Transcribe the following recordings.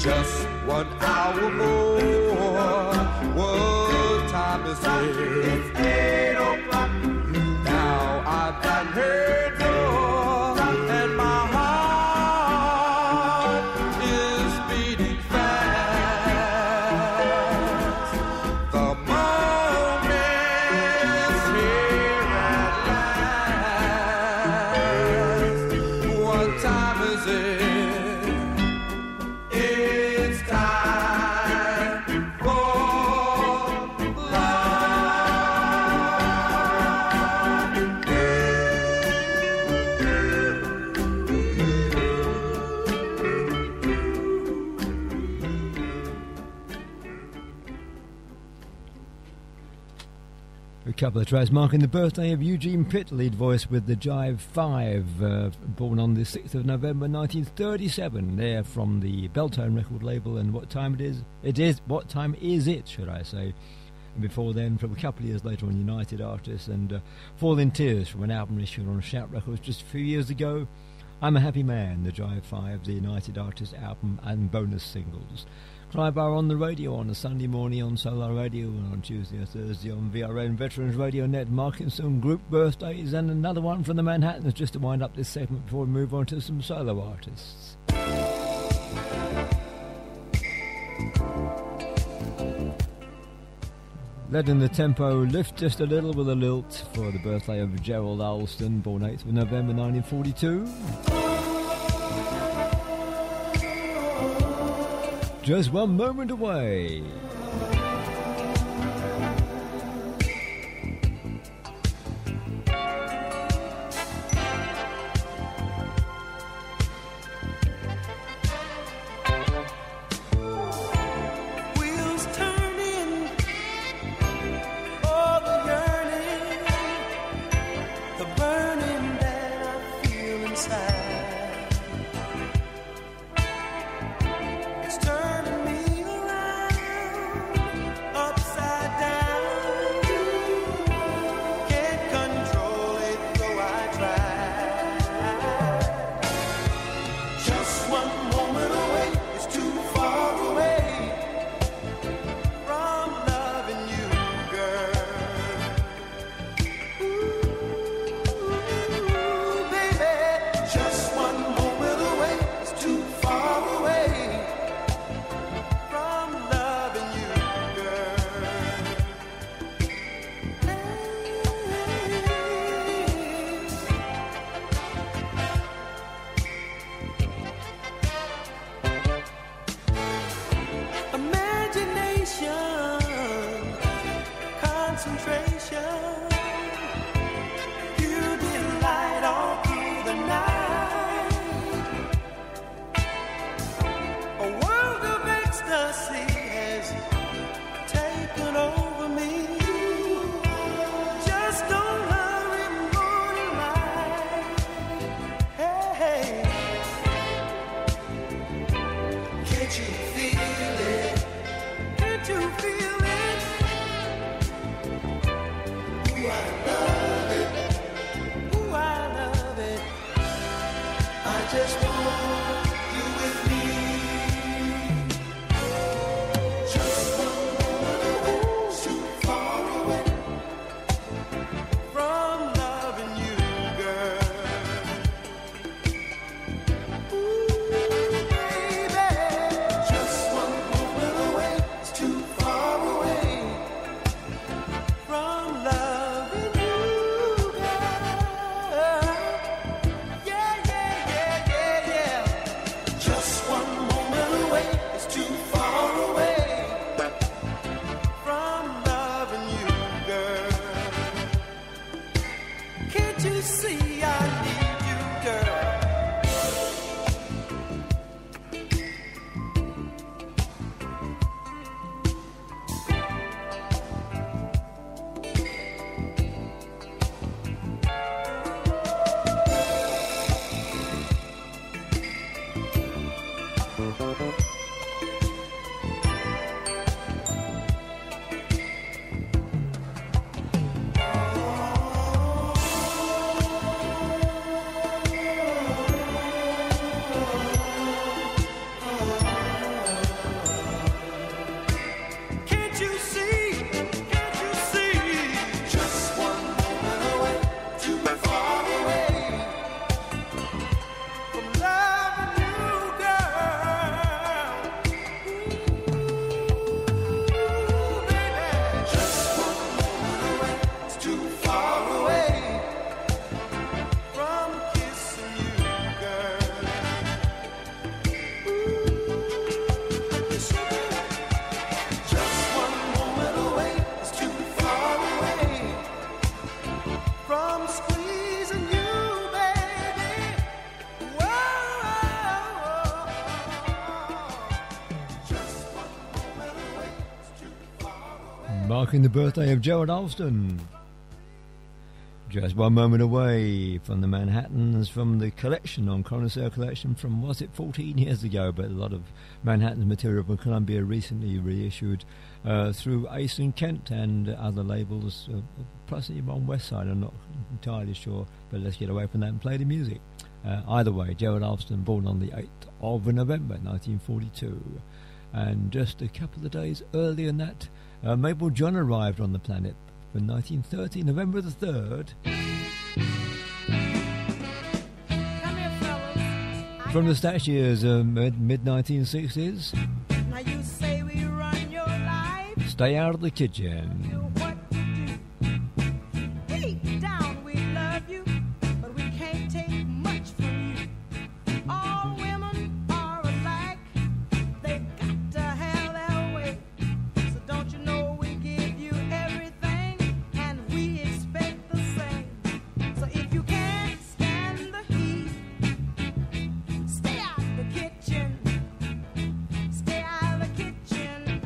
Just 1 hour more. What time is it? It's 8 o'clock. Now I've got her door, and my heart is beating fast. The moment's here at last. What time is it? A couple of tracks marking the birthday of Eugene Pitt, lead voice with the Jive 5, born on the 6th of November 1937. They're from the Belltone record label, and what time what time is it, should I say. And before then, from a couple of years later on United Artists, and Falling Tears from an album issued on Shout Records just a few years ago. I'm a Happy Man, the Jive 5, the United Artists album, and bonus singles. Clive R on the radio on a Sunday morning on Solar Radio, and on Tuesday or Thursday on VRN Veterans Radio Net, marking some group birthdays, and another one from the Manhattans just to wind up this segment before we move on to some solo artists. Letting the tempo lift just a little with a lilt for the birthday of Gerald Alston, born 8th of November 1942. Just one moment away. Marking the birthday of Gerald Alston. Just one moment away from the Manhattans, from the collection on Connoisseur Collection from, was it 14 years ago, but a lot of Manhattan's material from Columbia recently reissued through Ace and Kent and other labels, plus even on West Side, I'm not entirely sure, but let's get away from that and play the music. Either way, Gerald Alston, born on the 8th of November 1942, and just a couple of days earlier than that, Mabel John arrived on the planet in 1930, November the 3rd. From the Stash years, mid-1960s. Now you say we run your life. Stay out of the kitchen. What you do. Deep down we love you, but we can't take much from you. All women are alike. They got to have their way. So don't you know we give you everything, and we expect the same. So if you can't stand the heat, stay out the kitchen. Stay out the kitchen.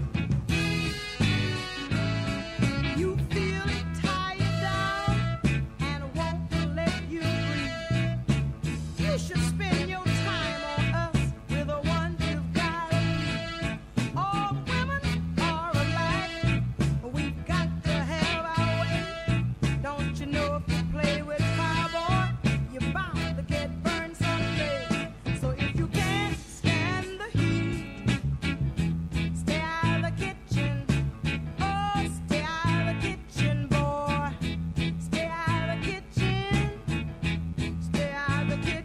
You feel it tie you down and won't let you breathe. You should spend your time on us with the ones you've got to be. All women are alike. We've got to have our way. Don't you know if you play with fire, boy, you're bound to get burned someday. So if you can't stand the heat, stay out of the kitchen. Oh, stay out of the kitchen, boy. Stay out of the kitchen. Stay out of the kitchen.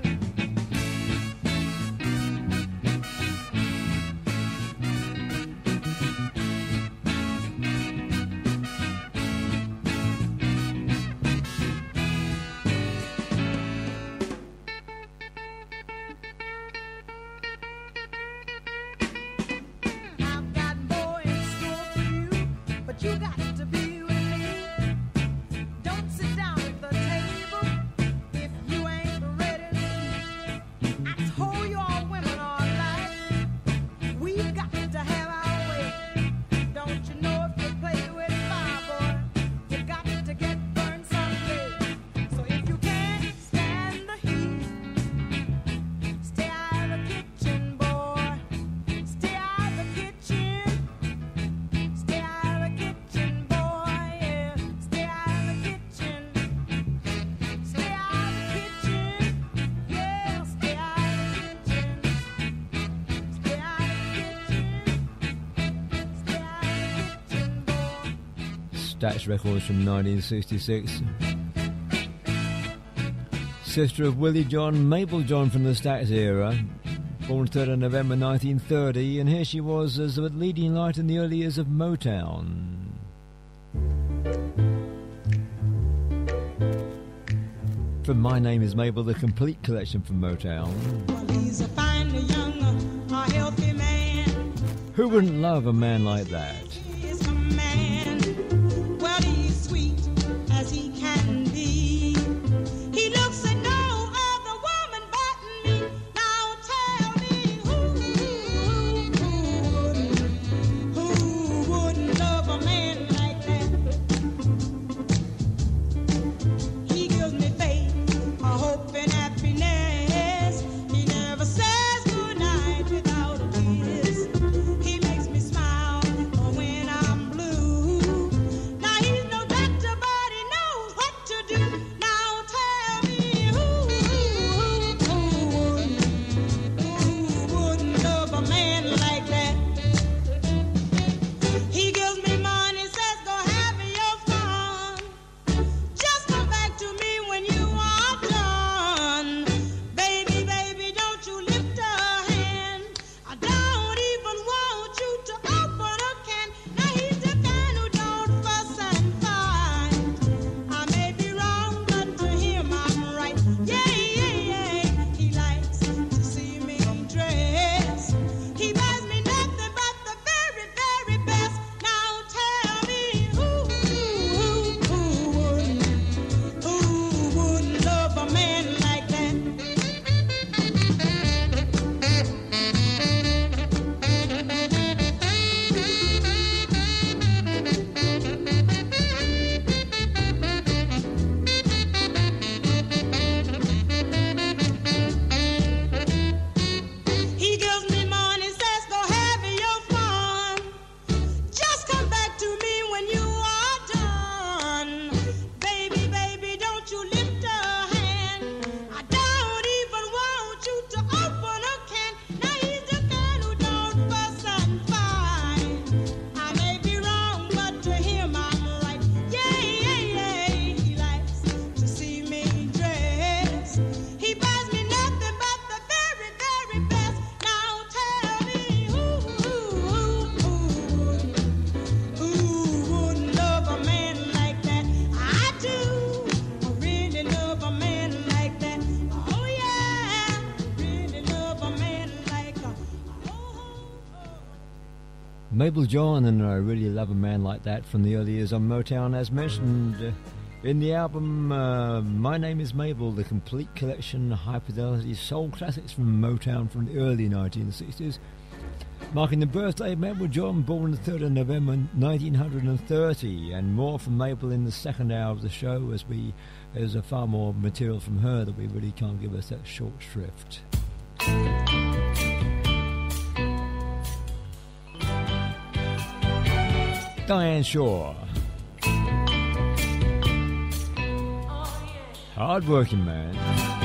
I've got more in store for you, but you got to be with me. Don't sit down at the table if you ain't ready to eat. I told you all women are alike. We've got to have our way. Don't you know if you play with fire, boy, you got to get burned someday. So if you can't stand the heat, stay out of the kitchen, boy. Stay out of the kitchen. Stay out of the kitchen, boy. Yeah. Stay out of the kitchen. Stay out of the kitchen. Yeah, stay out of the kitchen. Stay out of the kitchen. Stay out of the kitchen, boy. Stash Records from 1966. Sister of Willie John, Mabel John from the Stax era, born 3rd of November 1930, and here she was as a leading light in the early years of Motown. From My Name is Mabel, the complete collection from Motown. Well, he's a fine young, a healthy man. Who wouldn't love a man like that? He's a man. Well, he's sweet as he can be. He looks at no other woman but me. Now tell me who wouldn't love a man like that? He gives me faith, a hope and happiness. He never says goodnight without a kiss. He makes me smile when Mabel John, and I Really Love a Man Like That from the early years on Motown, as mentioned in the album My Name is Mabel, the complete collection of high-fidelity soul classics from Motown from the early 1960s. Marking the birthday of Mabel John, born the 3rd of November 1930, and more from Mabel in the second hour of the show, as there's a far more material from her that we really can't give us that short shrift. Diane Shaw. Hard working man.